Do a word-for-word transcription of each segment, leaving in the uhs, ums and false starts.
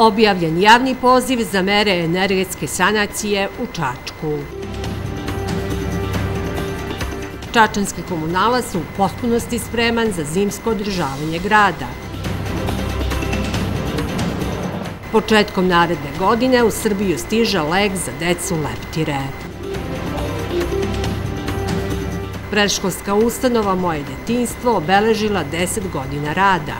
Objavljen javni poziv za mere energetske sanacije u Čačku. Čačanski komunalac u potpunosti spreman za zimsko održavanje grada. Početkom naredne godine u Srbiju stiže lek za decu leptire. Predškolska ustanova Moje detinjstvo obeležila deset godina rada.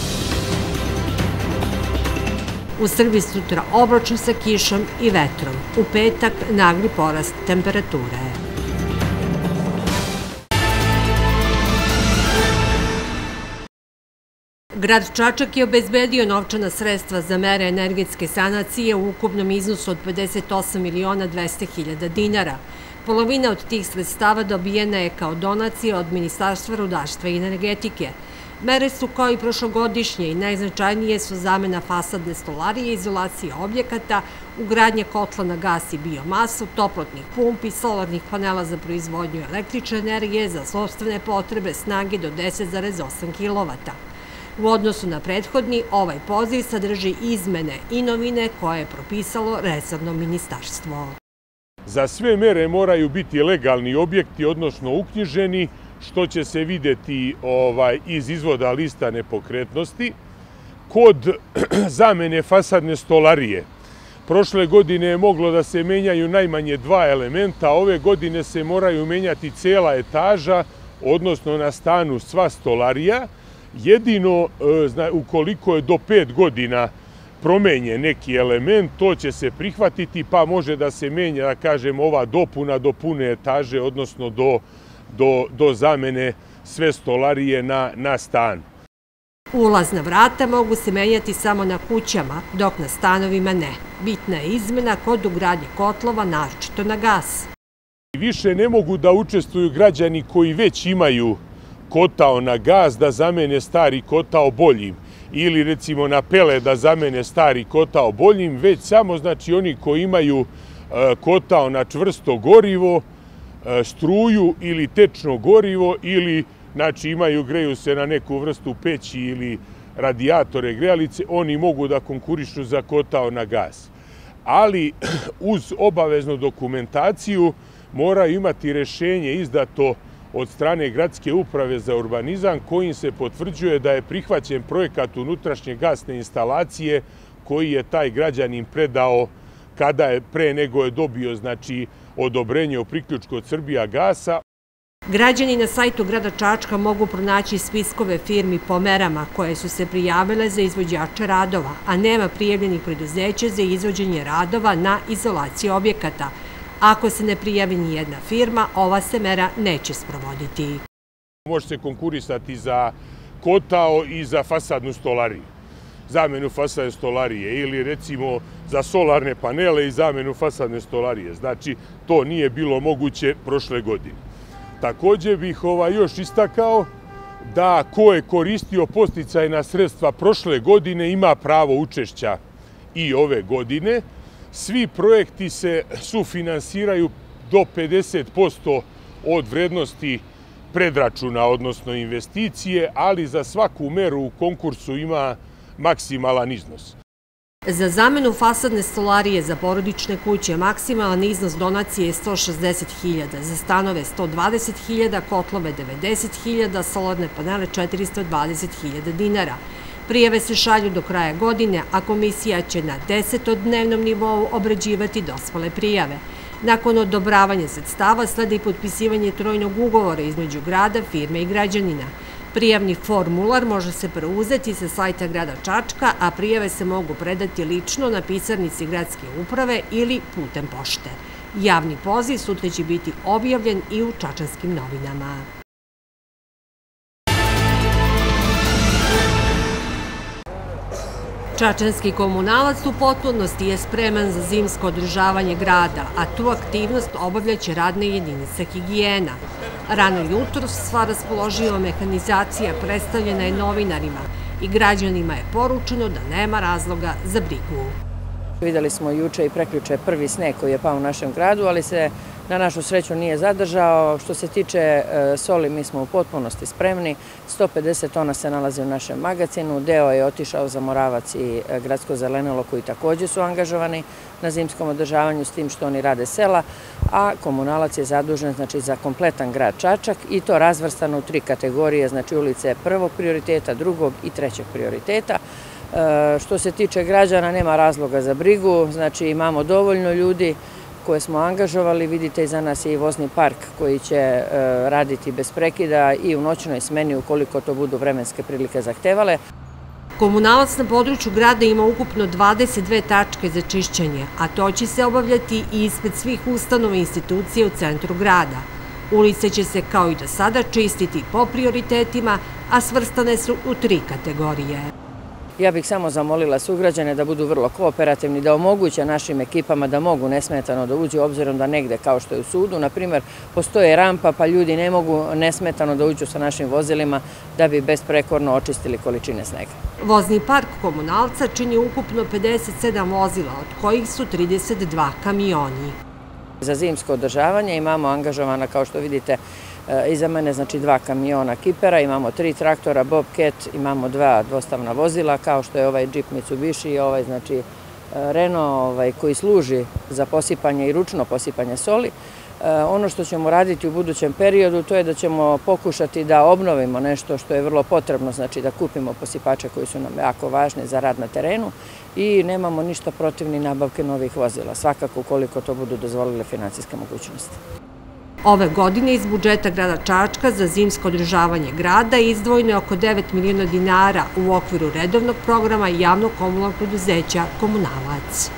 U Srbiji sutra oblačno sa kišom i vetrom. U petak nagli porast temperature. Grad Čačak je obezbedio novčana sredstva za mere energetske sanacije u ukupnom iznosu od pedeset osam miliona dvesta hiljada dinara. Polovina od tih sredstava dobijena je kao donacija od Ministarstva rudarstva i energetike. Mere su kao i prošlogodišnje i najznačajnije su zamena fasadne stolarije, izolacije objekata, ugradnje kotla na gas i biomasu, toplotnih pumpi, solarnih panela za proizvodnju električne energije za sopstvene potrebe snage do deset zarez osam kilovata. U odnosu na prethodni, ovaj poziv sadrži izmene i novine koje je propisalo resorno ministarstvo. Za sve mere moraju biti legalni objekti, odnosno uknjiženi, što će se videti iz izvoda lista nepokretnosti. Kod zamene fasadne stolarije, prošle godine je moglo da se menjaju najmanje dva elementa, ove godine se moraju menjati cela etaža, odnosno na stanu sva stolarija. Jedino ukoliko je do pet godina promenjen neki element, to će se prihvatiti, pa može da se menja, da kažem, ova dopuna do pune etaže, odnosno do do zamene sve stolarije na stan. Ulazna vrata mogu se menjati samo na kućama, dok na stanovima ne. Bitna je izmena kod ugradnje kotlova, naročito na gas. Više ne mogu da učestvuju građani koji već imaju kotao na gas da zamene stari kotao boljim ili recimo na pele da zamene stari kotao boljim, već samo znači oni koji imaju kotao na čvrsto gorivo, struju ili tečno gorivo ili znači imaju, greju se na neku vrstu peći ili radijatore grejalice, oni mogu da konkurišu za kotao na gas. Ali uz obaveznu dokumentaciju moraju imati rešenje izdato od strane Gradske uprave za urbanizam kojim se potvrđuje da je prihvaćen projekat unutrašnje gasne instalacije koji je taj građanin predao kada je pre nego je dobio znači odobrenje o priključku od Srbijagasa. Građani na sajtu grada Čačka mogu pronaći spiskove firmi po merama koje su se prijavile za izvođače radova, a nema prijavljenih preduzeća za izvođenje radova na izolaciji objekata. Ako se ne prijavi ni jedna firma, ova se mera neće sprovoditi. Može se konkurisati za kotao i za fasadnu stolariju, zamenu fasadne stolarije ili recimo za solarne panele i zamenu fasadne stolarije. Znači, to nije bilo moguće prošle godine. Također bih još istakao da ko je koristio podsticajna sredstva prošle godine ima pravo učešća i ove godine. Svi projekti se sufinansiraju do pedeset posto od vrednosti predračuna, odnosno investicije, ali za svaku meru u konkursu ima maksimalan iznos. Za zamenu fasadne stolarije za porodične kuće maksimalan iznos donacije je sto šezdeset hiljada, za stanove sto dvadeset hiljada, kotlove devedeset hiljada, solarne panele četiristo dvadeset hiljada dinara. Prijave se šalju do kraja godine, a komisija će na desetodnevnom nivou obrađivati dospele prijave. Nakon odobravanja sredstava sledi i potpisivanje trojnog ugovora između grada, firme i građanina. Prijavni formular može se preuzeti sa sajta grada Čačka, a prijave se mogu predati lično na pisarnici Gradske uprave ili putem pošte. Javni poziv sutra će biti objavljen i u Čačanskim novinama. Čačanski komunalac u potpunosti je spreman za zimsko održavanje grada, a tu aktivnost obavljaće radna jedinica higijena. Rano jutro sva raspoloživa mehanizacija predstavljena je novinarima i građanima je poručeno da nema razloga za brigu. Videli smo juče i prekjuče prvi sneg koji je pao u našem gradu, ali se Na našu sreću nije zadržao. Što se tiče soli, mi smo u potpunosti spremni. sto pedeset tona se nalazi u našem magacinu, deo je otišao za Moravac i Gradsko zelenilo koji također su angažovani na zimskom održavanju s tim što oni rade sela, a komunalac je zadužen znači, za kompletan grad Čačak i to razvrstano u tri kategorije, znači ulice prvog prioriteta, drugog i trećeg prioriteta. Što se tiče građana, nema razloga za brigu, znači imamo dovoljno ljudi koje smo angažovali. Vidite, iza nas je i vozni park koji će raditi bez prekida i u noćnoj smeni ukoliko to budu vremenske prilike zahtevale. Komunalac na području grada ima ukupno dvadeset dve tačke za čišćenje, a to će se obavljati i ispred svih ustanova i institucija u centru grada. Ulice će se kao i do sada čistiti po prioritetima, a svrstane su u tri kategorije. Ja bih samo zamolila sugrađane da budu vrlo kooperativni, da omoguće našim ekipama da mogu nesmetano da uđu, obzirom da negde kao što je u sudu, na primjer, postoje rampa pa ljudi ne mogu nesmetano da uđu sa našim vozilima da bi besprekorno očistili količine snega. Vozni park komunalca čini ukupno pedeset sedam vozila, od kojih su trideset dva kamioni. Za zimsko održavanje imamo angažovana, kao što vidite, iza mene znači dva kamiona Kipera, imamo tri traktora Bobcat, imamo dva dvostavna vozila kao što je ovaj Jeep Mitsubishi i ovaj znači Renault ovaj, koji služi za posipanje i ručno posipanje soli. Ono što ćemo raditi u budućem periodu to je da ćemo pokušati da obnovimo nešto što je vrlo potrebno, znači da kupimo posipače koji su nam jako važni za rad na terenu i nemamo ništa protiv ni nabavke novih vozila, svakako ukoliko to budu dozvolile financijske mogućnosti. Ove godine iz budžeta grada Čačka za zimsko održavanje grada izdvojeno je oko devet miliona dinara u okviru redovnog programa javnog komunalnog preduzeća Komunalac.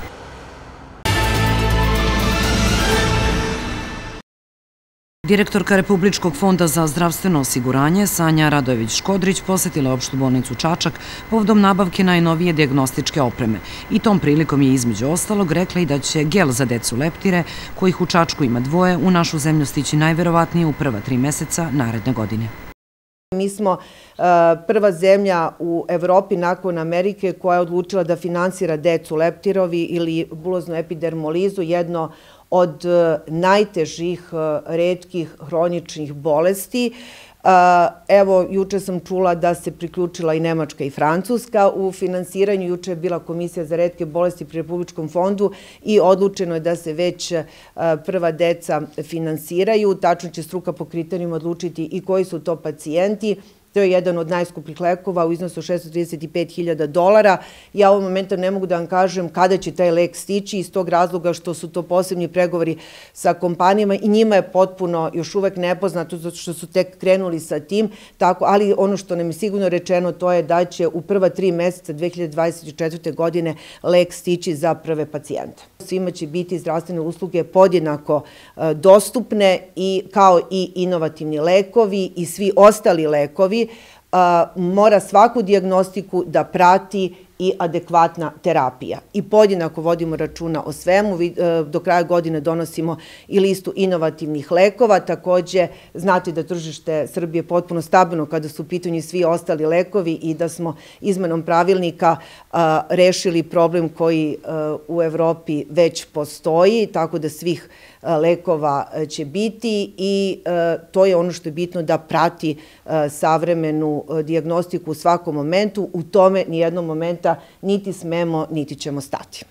Direktorka Republičkog fonda za zdravstveno osiguranje Sanja Radojević-Škodrić posetila opštu bolnicu Čačak povodom nabavke najnovije dijagnostičke opreme i tom prilikom je između ostalog rekla i da će gel za decu leptire, kojih u Čačku ima dvoje, u našu zemlju stići najverovatnije u prva tri meseca naredne godine. Mi smo prva zemlja u Evropi nakon Amerike koja je odlučila da finansira decu leptirovi ili buloznu epidermolizu, jedno od najtežih, retkih, hroničnih bolesti. Evo, juče sam čula da se priključila i Nemačka i Francuska u finansiranju. Juče je bila Komisija za retke bolesti pri Republičkom fondu i odlučeno je da se već prva deca finansiraju. Tačno će struka po kriterijima odlučiti i koji su to pacijenti. To je jedan od najskupljih lekova u iznosu šesto trideset pet hiljada dolara. Ja u ovom momentu ne mogu da vam kažem kada će taj lek stići iz tog razloga što su to posebni pregovori sa kompanijama i njima je potpuno još uvek nepoznato zato što su tek krenuli sa tim. Ali ono što nam je sigurno rečeno to je da će u prva tri meseca dve hiljade dvadeset četvrte. godine lek stići za prve pacijente. Svima će biti zdravstvene usluge podjednako dostupne i kao i inovativni lekovi i svi ostali lekovi. Mora svaku dijagnostiku da prati i adekvatna terapija. I podjednako vodimo računa o svemu. Do kraja godine donosimo i listu inovativnih lekova. Također, znate da tržište Srbije je potpuno stabilno kada su u pitanju svi ostali lekovi i da smo izmenom pravilnika rešili problem koji u Evropi već postoji, tako da svih lekova će biti i to je ono što je bitno da prati savremenu dijagnostiku u svakom momentu. U tome nijednog momenta niti smemo, niti ćemo stati.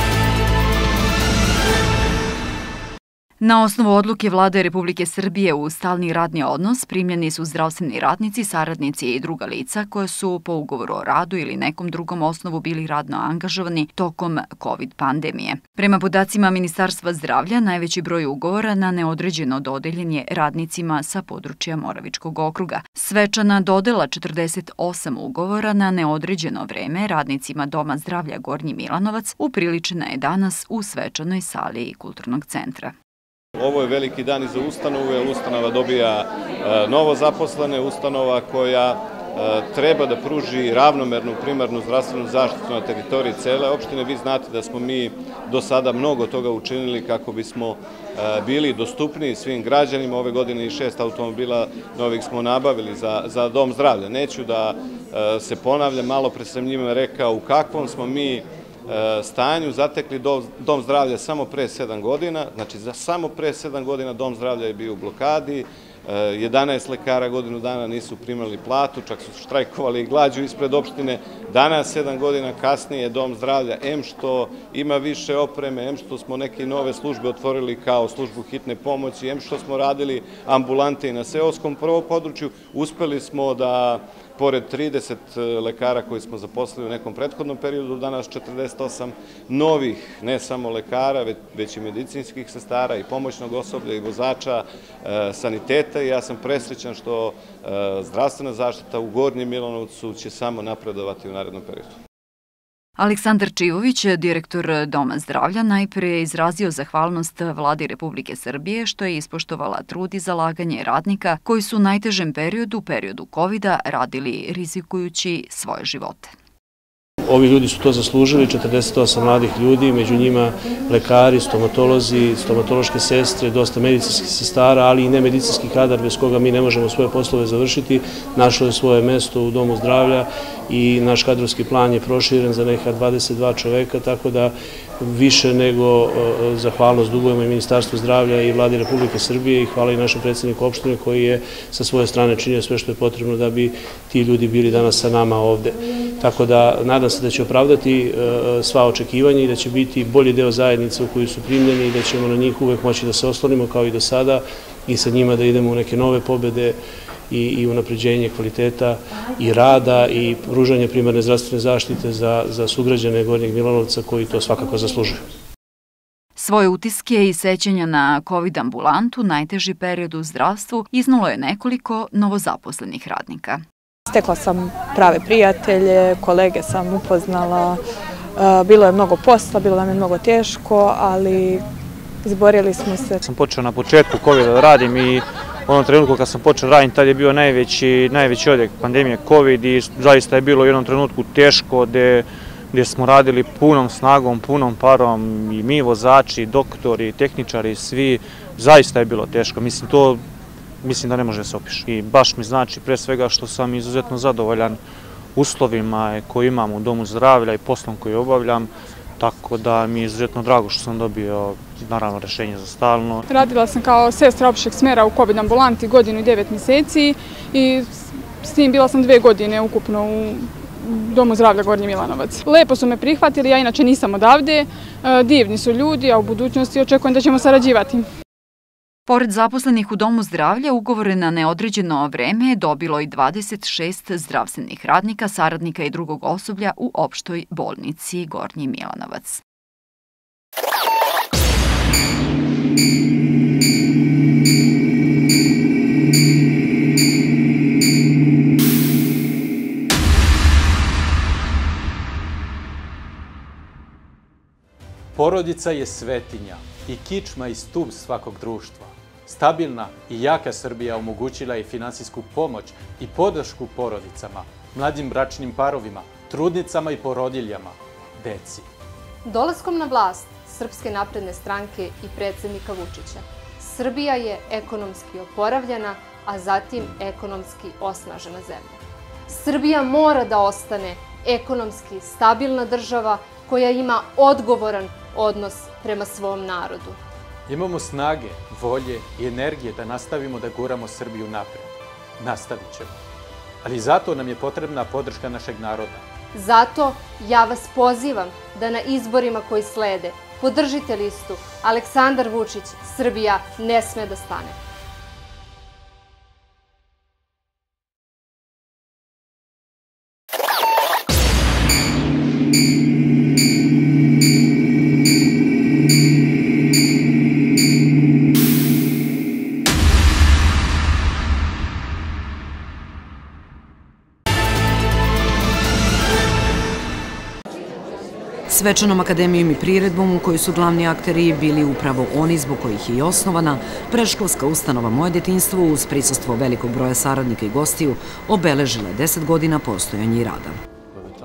Na osnovu odluke Vlade Republike Srbije u stalni radni odnos primljeni su zdravstveni radnici, saradnici i druga lica koje su po ugovoru o radu ili nekom drugom osnovu bili radno angažovani tokom COVID pandemije. Prema podacima Ministarstva zdravlja, najveći broj ugovora na neodređeno dodeljen je radnicima sa područja Moravičkog okruga. Svečana dodela četrdeset osam ugovora na neodređeno vreme radnicima Doma zdravlja Gornji Milanovac upriličena je danas u svečanoj sali Kulturnog centra. Ovo je veliki dan i za ustanovu, jer ustanova dobija novo zaposlene, ustanova koja treba da pruži ravnomernu primarnu zdravstvenu zaštitu na teritoriji cele opštine. Vi znate da smo mi do sada mnogo toga učinili kako bismo bili dostupniji svim građanima. Ove godine i šest automobila novih smo nabavili za, za Dom zdravlja. Neću da se ponavljam, malo pre sam njima rekao u kakvom smo mi stanju zatekli dom zdravlja samo pre sedam godina, znači za samo pre sedam godina dom zdravlja je bio u blokadi, jedanaest lekara godinu dana nisu primali platu, čak su štrajkovali i glađu ispred opštine. Danas, sedam godina kasnije, dom zdravlja, em što ima više opreme, em što smo neke nove službe otvorili kao službu hitne pomoći, em što smo radili ambulante i na seoskom području, uspeli smo da pored trideset lekara koji smo zaposlili u nekom prethodnom periodu, danas četrdeset osam novih, ne samo lekara, već i medicinskih sestara i pomoćnog osoblja i vozača, saniteta, i ja sam presrećan što zdravstvena zaštita u Gornjem Milanovcu će samo napredovati u narednom periodu. Aleksandar Čivović, direktor Doma zdravlja, najpre je izrazio zahvalnost Vladi Republike Srbije što je ispoštovala trud i zalaganje radnika koji su u najtežem periodu, periodu kovida, radili rizikujući svoje živote. Ovi ljudi su to zaslužili, četrdeset osam mladih ljudi, među njima lekari, stomatolozi, stomatološke sestre, dosta medicinskih sestara, ali i nemedicinski kadar bez koga mi ne možemo svoje poslove završiti, našlo je svoje mesto u Domu zdravlja i naš kadrovski plan je proširen za neka dvadeset dva čoveka, tako da više nego zahvalnost dugujemo i Ministarstvu zdravlja i Vladi Republike Srbije i hvala i našem predsjedniku opštine koji je sa svoje strane činio sve što je potrebno da bi ti ljudi bili danas sa nama ovde. Tako da nadam se da će opravdati sva očekivanja i da će biti bolji deo zajednice u koju su primljeni i da ćemo na njih uvek moći da se oslonimo kao i do sada i sa njima da idemo u neke nove pobede i unapređenje kvaliteta i rada i pružanje primarne zdravstvene zaštite za sugrađane Gornjeg Milanovca koji to svakako zaslužuju. Svoje utiske i sećanja na COVID ambulantu, najteži period u zdravstvu, iznulo je nekoliko novozaposlenih radnika. Stekla sam prave prijatelje, kolege sam upoznala, bilo je mnogo posla, bilo nam je mnogo teško, ali izborili smo se. Sam počeo na početku kovida da radim i u onom trenutku kad sam počeo raditi, tad je bio najveći, najveći odjek pandemije COVID i zaista je bilo u jednom trenutku teško gdje smo radili punom snagom, punom parom i mi vozači, i doktori, i tehničari, svi, zaista je bilo teško. Mislim, to mislim da ne može se opiše. I baš mi znači pre svega što sam izuzetno zadovoljan uslovima koje imam u Domu zdravlja i poslom koji obavljam, tako da mi je izuzetno drago što sam dobio, naravno, rešenje za stalno. Radila sam kao sestra opšteg smera u COVID ambulanti godinu i devet mjeseci i s tim bila sam dve godine ukupno u Domu zdravlja Gornji Milanovac. Lepo su me prihvatili, ja inače nisam odavde, divni su ljudi, a u budućnosti očekujem da ćemo sarađivati. Pored zaposlenih u Domu zdravlja, ugovore na neodređeno vreme je dobilo i dvadeset šest zdravstvenih radnika, saradnika i drugog osoblja u opštoj bolnici Gornji Milanovac. Porodica je svetinja i kičma i stub svakog društva. Stabilna i jaka Srbija omogućila je finansijsku pomoć i podršku porodicama, mladim bračnim parovima, trudnicama i porodiljama, deci. Dolaskom na vlast Srpske napredne stranke i predsjednika Vučića, Srbija je ekonomski oporavljena, a zatim ekonomski osnažena zemlja. Srbija mora da ostane ekonomski stabilna država koja ima odgovoran odnos prema svom narodu. Imamo snage, volje i energije da nastavimo da guramo Srbiju napred. Nastavit ćemo. Ali zato nam je potrebna podrška našeg naroda. Zato ja vas pozivam da na izborima koji slede podržite listu Aleksandar Vučić, Srbija ne sme da stane. Svečanom akademijom i priredbom u kojoj su glavni akteri bili upravo oni zbog kojih je i osnovana, predškolska ustanova Moje detinjstvo uz prisustvo velikog broja saradnika i gostiju obeležila je deset godina postojanja i rada.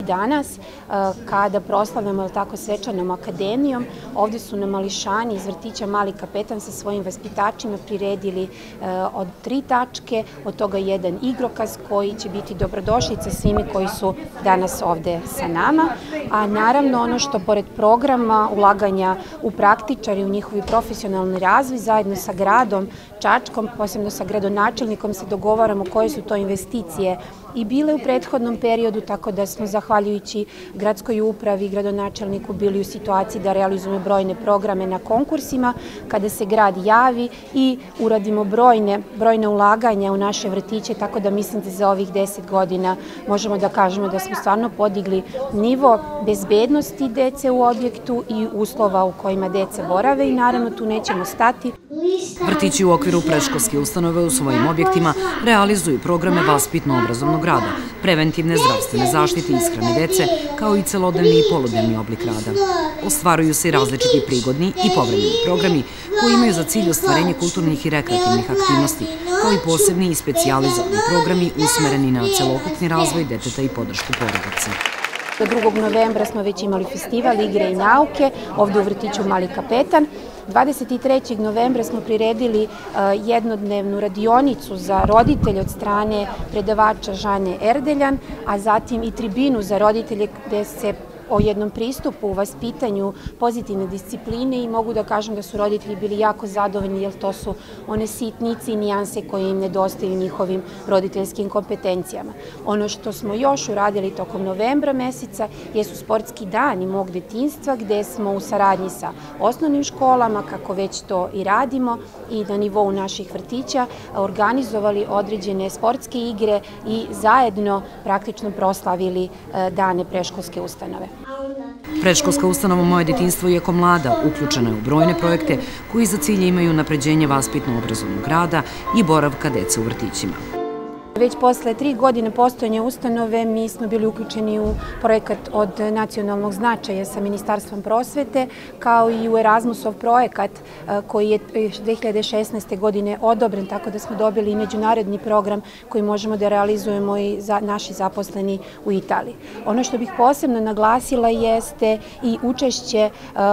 Danas, kada proslavljamo tako svečanom akademijom, ovdje su nam mališani iz vrtića Mali kapetan sa svojim vaspitačima priredili od tri tačke, od toga jedan igrokaz koji će biti dobrodošlica svimi koji su danas ovdje sa nama. A naravno ono što pored programa ulaganja u praktičari, u njihovi profesionalni razvoj, zajedno sa gradom Čačkom, posebno sa gradonačelnikom, se dogovaramo koje su to investicije i bile u prethodnom periodu, tako da smo, zahvaljujući gradskoj upravi i gradonačelniku, bili u situaciji da realizujemo brojne programe na konkursima, kada se grad javi i uradimo brojne, brojne ulaganja u naše vrtiće, tako da mislim da za ovih deset godina možemo da kažemo da smo stvarno podigli nivo bezbednosti dece u objektu i uslova u kojima deca borave i naravno tu nećemo stati. Vrtići u okviru predškolske ustanove u svojim objektima realizuju programe vaspitno-obrazovnog rada, preventivne zdravstvene zaštite i ishrane dece, kao i celodnevni i poludnevni oblik rada. Ostvaruju se i različiti prigodni i povremeni programi koji imaju za cilj ostvarenje kulturnih i rekreativnih aktivnosti, kao i posebni i specijalizovani programi usmereni na celokupni razvoj deteta i podršku porodice. Do drugog novembra smo već imali festival igre i nauke ovdje u vrtiću Mali kapetan. dvadeset trećeg novembra smo priredili jednodnevnu radionicu za roditelje od strane predavača Žane Erdeljan, a zatim i tribinu za roditelje gde se o jednom pristupu u vaspitanju pozitivne discipline i mogu da kažem da su roditelji bili jako zadovoljni jer to su one sitnice i nijanse koje im nedostaju njihovim roditeljskim kompetencijama. Ono što smo još uradili tokom novembra meseca jesu sportski dani mog detinjstva gde smo u saradnji sa osnovnim školama, kako već to i radimo, i na nivou naših vrtića organizovali određene sportske igre i zajedno praktično proslavili dane predškolske ustanove. Predškolska ustanova Moje detinjstvo i Eko mlada uključena je u brojne projekte koji za cilj imaju napređenje vaspitno-obrazovnog rada i boravka dece u vrtićima. Već posle tri godine postojanja ustanove mi smo bili uključeni u projekat od nacionalnog značaja sa Ministarstvom prosvete, kao i u Erasmusov projekat koji je dve hiljade šesnaeste. godine odobren, tako da smo dobili i međunarodni program koji možemo da realizujemo i za naši zaposleni u Italiji. Ono što bih posebno naglasila jeste i učešće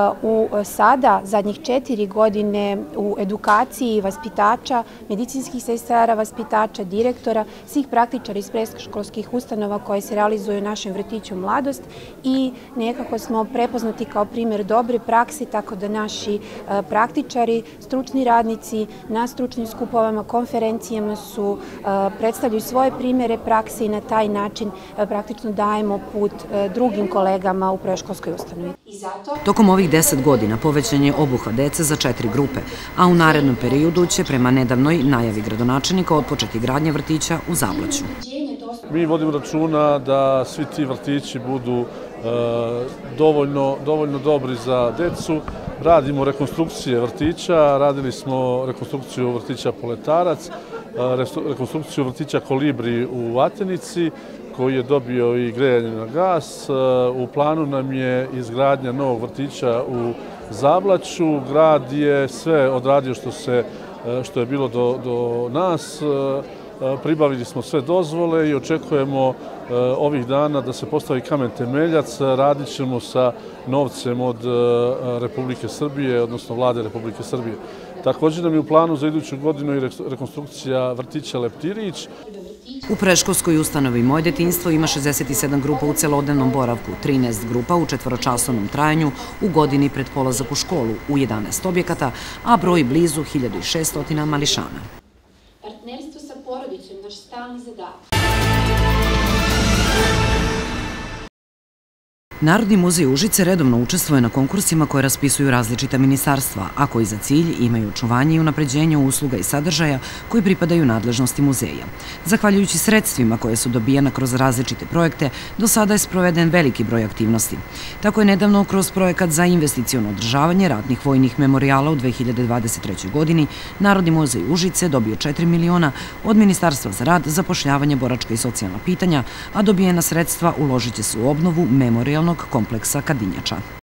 u sada, zadnjih četiri godine, u edukaciji vaspitača, medicinskih sestara, vaspitača, direktora, svih praktičara iz predškolskih ustanova koje se realizuju u našem vrtiću Mladost i nekako smo prepoznati kao primjer dobre prakse, tako da naši praktičari, stručni radnici na stručnim skupovama, konferencijama su predstavljaju svoje primjere prakse i na taj način praktično dajemo put drugim kolegama u predškolskoj ustanovi. Tokom ovih deset godina povećan je obuhvat dece za četiri grupe, a u narednom periodu će prema nedavnoj najavi gradonačelnika otpočeti gradnja vrtića u Zablaću. Mi vodimo računa da svi ti vrtići budu dovoljno dobri za decu. Radimo rekonstrukcije vrtića, radili smo rekonstrukciju vrtića Poletarac, rekonstrukciju vrtića Kolibri u Atenici, koji je dobio i grejanje na gas. U planu nam je izgradnja novog vrtića u Zablaću. Grad je sve odradio što je bilo do nas. Pribavili smo sve dozvole i očekujemo ovih dana da se postavi kamen temeljac. Radit ćemo sa novcem od Republike Srbije, odnosno vlade Republike Srbije. Također nam je u planu za iduću godinu i rekonstrukcija vrtića Leptirić. U predškolskoj ustanovi Moje detinjstvo ima šezdeset sedam grupa u celodnevnom boravku, trinaest grupa u četvoročasovnom trajanju u godini pred polazak u školu u jedanaest objekata, a broj blizu hiljadu šessto mališana. Partnerstvo sa porodicom je naš stalni zadatak. Narodni muzej Užice redovno učestvuje na konkursima koje raspisuju različita ministarstva, a koji za cilj imaju očuvanje i unapređenje usluga i sadržaja koji pripadaju nadležnosti muzeja. Zahvaljujući sredstvima koje su dobijena kroz različite projekte, do sada je sproveden veliki broj aktivnosti. Tako je nedavno kroz projekat za investiciono održavanje ratnih vojnih memorijala u dve hiljade dvadeset trećoj. godini Narodni muzej Užice dobio četiri miliona od Ministarstva za rad, zapošljavanje, boračka i socijalna pitanja, a dobijena sredstva uložit će se u obnovu memorijalnog kompleksa Kadinjača.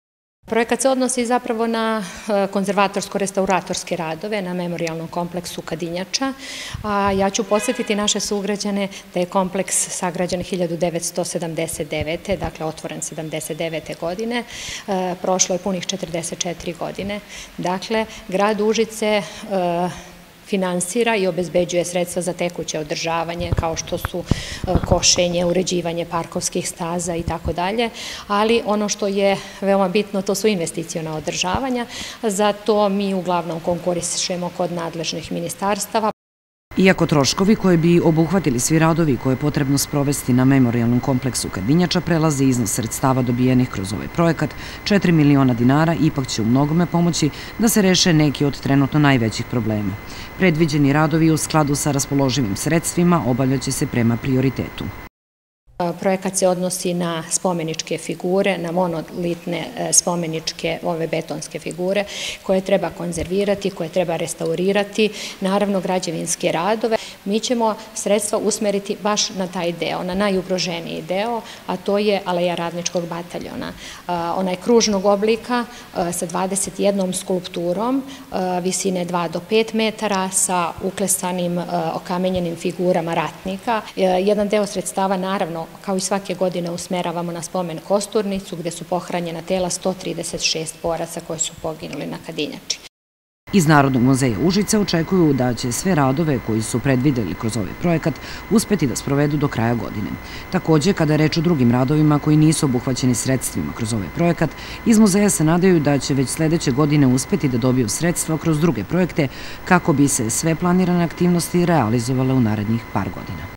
Projekat se odnosi zapravo na konzervatorsko-restauratorske radove na memorijalnom kompleksu Kadinjača, a ja ću podsjetiti naše sugrađane da je kompleks sagrađen hiljadu devetsto sedamdeset devete. dakle otvoren sedamdeset devete godine, prošlo je punih četrdeset četiri godine. Dakle, grad Užice finansira i obezbeđuje sredstva za tekuće održavanje, kao što su košenje, uređivanje parkovskih staza i tako dalje, ali ono što je veoma bitno, to su investiciona održavanja, zato mi uglavnom konkurišemo kod nadležnih ministarstava. Iako troškovi koje bi obuhvatili svi radovi koje je potrebno sprovesti na memorijalnom kompleksu Kadinjača prelazi iznos sredstava dobijenih kroz ovaj projekat, četiri miliona dinara, ipak će u mnogome pomoći da se reše neki od trenutno najvećih problema. Predviđeni radovi u skladu sa raspoloživim sredstvima obavljaće se prema prioritetu. Projekat se odnosi na spomeničke figure, na monolitne spomeničke, ove betonske figure koje treba konzervirati, koje treba restaurirati, naravno građevinske radove. Mi ćemo sredstva usmeriti baš na taj deo, na najugroženiji deo, a to je Aleja Radničkog bataljona. Onaj kružnog oblika sa dvadeset jednom skulpturom, visine dva do pet metara, sa uklesanim okamenjenim figurama ratnika. Jedan deo sredstava, naravno, kao i svake godine usmeravamo na spomen Kosturnicu, gde su pohranjena tela sto trideset šest boraca koji su poginuli na Kadinjači. Iz Narodnog muzeja Užice očekuju da će sve radove koji su predvideli kroz ovaj projekat uspeti da sprovedu do kraja godine. Takođe, kada je reč o drugim radovima koji nisu obuhvaćeni sredstvima kroz ovaj projekat, iz muzeja se nadaju da će već sledeće godine uspeti da dobiju sredstva kroz druge projekte kako bi se sve planirane aktivnosti realizovale u narednih par godina.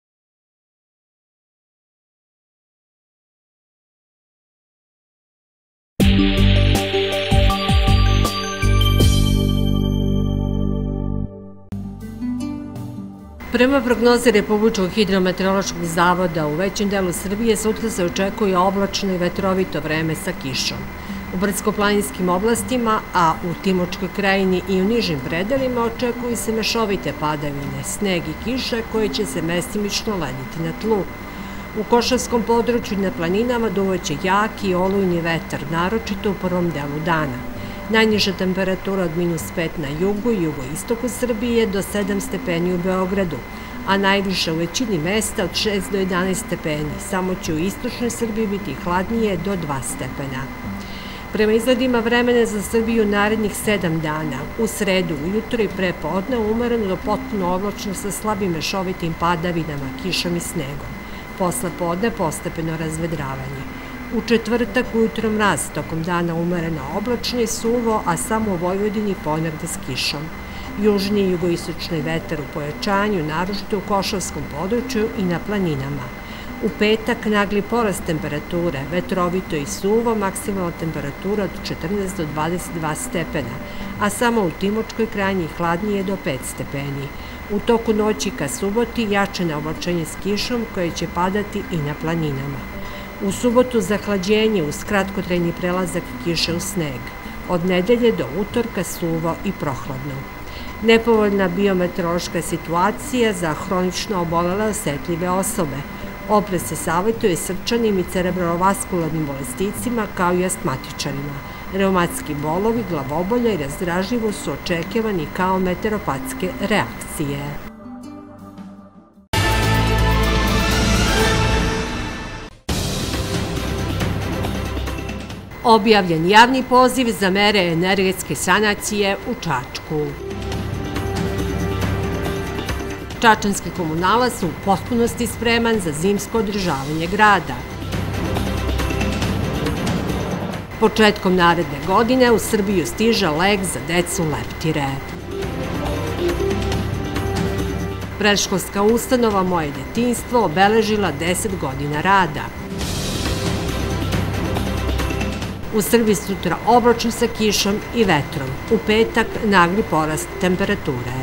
Prema prognozi Republičkog hidrometeorološkog zavoda, u većem delu Srbije sutra se očekuje oblačno i vetrovito vreme sa kišom. U brdsko-planinskim oblastima, a u Timočkoj krajini i u nižim predelima očekuju se mešovite padavine, sneg i kiša koje će se mestimično lediti na tlu. U Košavskom području i na planinama duvaće jaki i olujni vetar, naročito u prvom delu dana. Najniža temperatura od minus pet na jugu i jugoistoku Srbije do sedam stepeni u Beogradu, a najviša u većini mesta od šest do jedanaest stepeni. Samo će u istočnoj Srbiji biti hladnije do dva stepena. Prema izgledima vremena za Srbiju narednih sedam dana, u sredu, ujutro i prepodne umereno do potpuno oblačno sa slabim mešovitim padavinama, kišom i snegom. Posle podne postepeno razvedravanje. U četvrtak ujutro mraz, tokom dana umereno oblačno i suvo, a samo u Vojvodini ponegde s kišom. Južni i jugoistočni vetar u pojačanju, naročito u Košavskom području i na planinama. U petak nagli porast temperature, vetrovito i suvo, maksimalna temperatura od četrnaest do dvadeset dva stepena, a samo u Timočkoj krajini hladnije do pet stepeni. U toku noći ka suboti jačane oblačenje s kišom koje će padati i na planinama. U subotu zahlađenje uz kratkotrajni prelazak kiše u sneg. Od nedelje do utorka suvo i prohladno. Nepovoljna biometeorološka situacija za hronično obolele osetljive osobe. Oprez se savjetuje srčanim i cerebrovaskularnim bolesnicima kao i astmatičarima. Reumatski bolovi, glavobolja i razdražljivost su očekivani kao meteoropatske reakcije. Objavljen javni poziv za mere energetske sanacije u Čačku. Čačanski komunalac u potpunosti spreman za zimsko održavanje grada. Početkom naredne godine u Srbiju stiže lek za decu leptire. Predškolska ustanova Moje detinjstvo obeležila deset godina rada. U Srbiji sutra oblačno sa kišom i vetrom. U petak nagli porast temperature.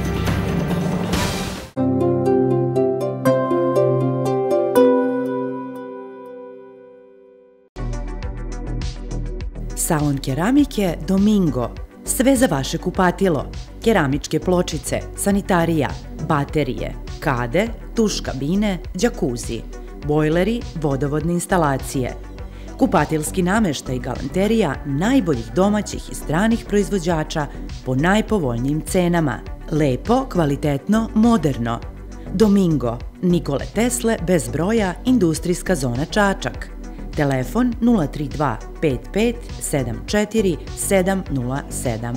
Salon keramike Domingo. Sve za vaše kupatilo. Keramičke pločice, sanitarija, baterije, kade, tuš kabine, džakuzi, bojleri, vodovodne instalacije. Kupatilski nameštaj i galanterija najboljih domaćih i stranih proizvođača po najpovoljnijim cenama. Lepo, kvalitetno, moderno. Domingo, Nikole Tesle, bez broja, industrijska zona Čačak. Telefon nula tri dva pet pet sedam četiri sedam nula sedam.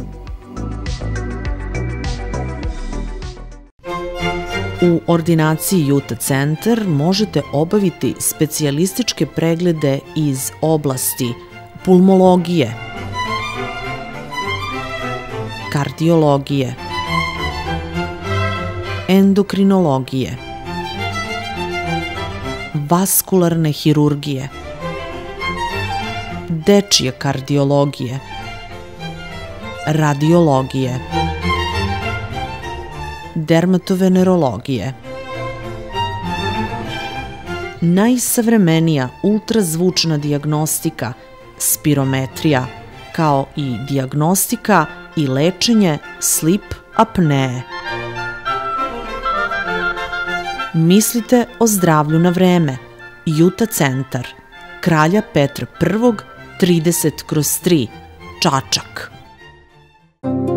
U ordinaciji Juta centar možete obaviti specijalističke preglede iz oblasti pulmologije, kardiologije, endokrinologije, vaskularne hirurgije, dečije kardiologije, radiologije, dermatovenerologije. Najsavremenija ultrazvučna dijagnostika, spirometrija, kao i dijagnostika i lečenje slip apnee. Mislite o zdravlju na vreme. Juta centar, Kralja Petra prvog, trideset kroz tri, Čačak.